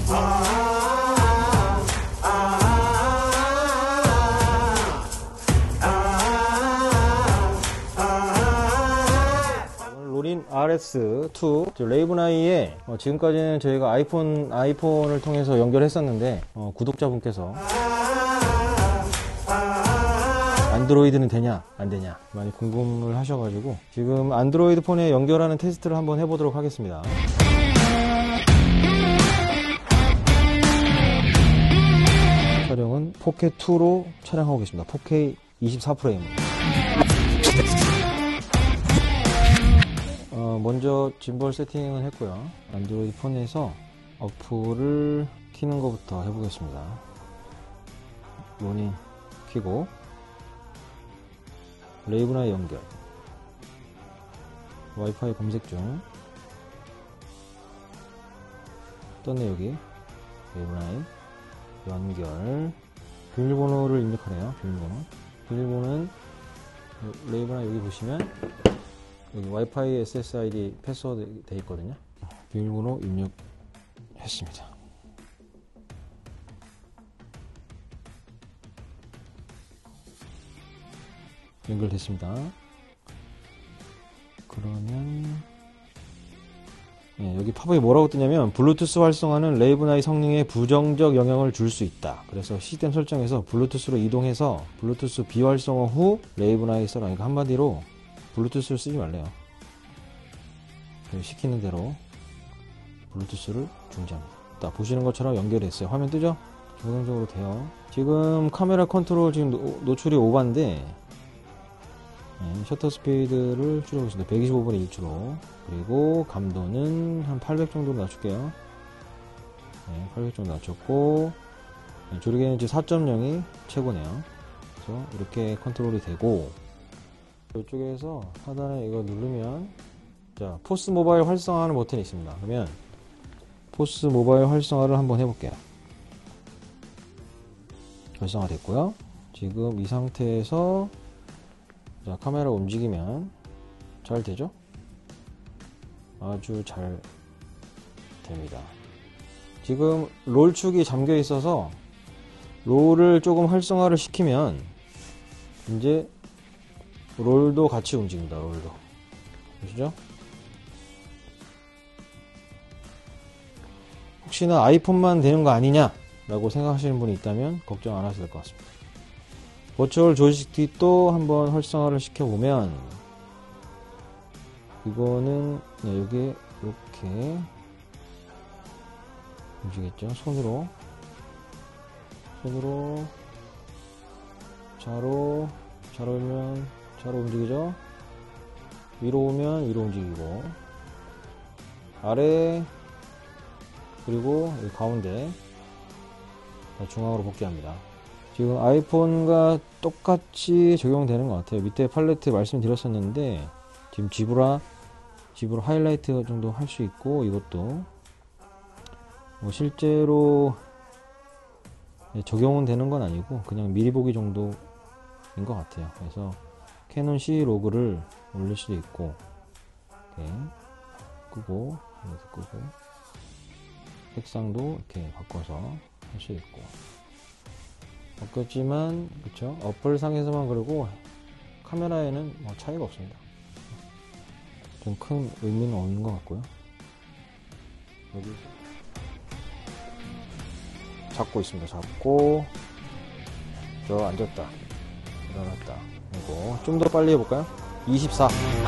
로닌 RS2 레이븐아이에 지금까지는 저희가 아이폰을 통해서 연결했었는데 구독자분께서 안드로이드는 되냐 안 되냐 많이 궁금을 하셔가지고 지금 안드로이드 폰에 연결하는 테스트를 한번 해보도록 하겠습니다. 촬영은 4K2로 촬영하고 계십니다. 4K 24프레임. 먼저 짐벌 세팅을 했고요. 안드로이드 폰에서 어플을 키는 것부터 해보겠습니다. 로닌 키고 레이븐아이 연결, 와이파이 검색 중. 떴네. 여기 레이븐아이 연결, 비밀번호를 입력하래요. 비밀번호는 레이븐아이 여기 보시면 여기 와이파이 SSID 패스워드 되어 있거든요. 비밀번호 입력했습니다. 연결됐습니다. 그러면 여기 팝업이 뭐라고 뜨냐면 블루투스 활성화는 레이븐아이 성능에 부정적 영향을 줄 수 있다. 그래서 시스템 설정에서 블루투스로 이동해서 블루투스 비활성화 후 레이븐아이 써라. 그러니까 한마디로 블루투스를 쓰지 말래요. 시키는 대로 블루투스를 중지합니다. 딱 보시는 것처럼 연결했어요. 화면 뜨죠? 정상적으로 돼요. 지금 카메라 컨트롤 지금 노출이 오버인데 셔터 스피드를 줄여보겠습니다. 125분의 1초로. 그리고 감도는 한 800 정도로 낮출게요. 800 정도 낮췄고, 조리개는 지금 4.0이 최고네요. 그래서 이렇게 컨트롤이 되고, 이쪽에서 하단에 이거 누르면, 자, 포스 모바일 활성화하는 버튼이 있습니다. 그러면, 포스 모바일 활성화를 한번 해볼게요. 활성화 됐고요. 지금 이 상태에서, 자, 카메라 움직이면 잘 되죠? 아주 잘 됩니다. 지금 롤축이 잠겨 있어서 롤을 조금 활성화를 시키면 이제 롤도 같이 움직입니다. 롤도 보시죠? 혹시나 아이폰만 되는 거 아니냐 라고 생각하시는 분이 있다면 걱정 안 하셔도 될 것 같습니다. 버추얼 조이스틱도 한번 활성화를 시켜보면 이거는 여기에 이렇게 움직이겠죠. 손으로 좌로 오면 좌로 움직이죠. 위로 오면 위로 움직이고, 아래 그리고 여기 가운데 중앙으로 복귀합니다. 지금 아이폰과 똑같이 적용되는 것 같아요. 밑에 팔레트 말씀드렸었는데 지금 지브라 하이라이트 정도 할 수 있고, 이것도 뭐 실제로 적용은 되는 건 아니고 그냥 미리 보기 정도인 것 같아요. 그래서 캐논 C 로그를 올릴 수도 있고, 이렇게 끄고 이렇게 끄고 색상도 이렇게 바꿔서 할 수 있고. 바뀌었지만 그쵸? 어플 상에서만 그러고 카메라에는 뭐 차이가 없습니다. 좀 큰 의미는 없는 것 같고요. 여기 잡고 있습니다. 잡고 저 앉았다 일어났다. 이거 좀 더 빨리 해볼까요? 24